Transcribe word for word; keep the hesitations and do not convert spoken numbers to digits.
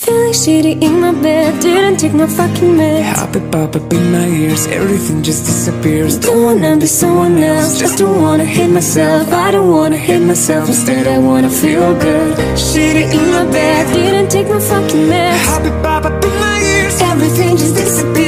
Feeling shitty in my bed, didn't take my fucking meds. Happy pop up in my ears, everything just disappears. Don't wanna be someone else, just don't wanna hate myself. I don't wanna hate myself, instead I wanna feel good. Shitty in my bed, didn't take my fucking meds. Happy pop up in my ears, Everything just disappears.